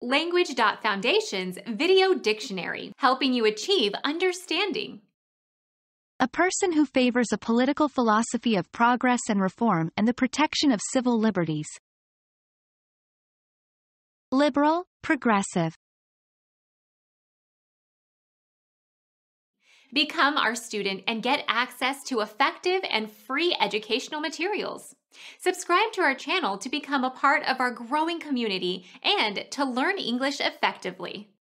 Language.Foundation's Video Dictionary, helping you achieve understanding. A person who favors a political philosophy of progress and reform and the protection of civil liberties. Liberal, progressive. Become our student and get access to effective and free educational materials. Subscribe to our channel to become a part of our growing community and to learn English effectively.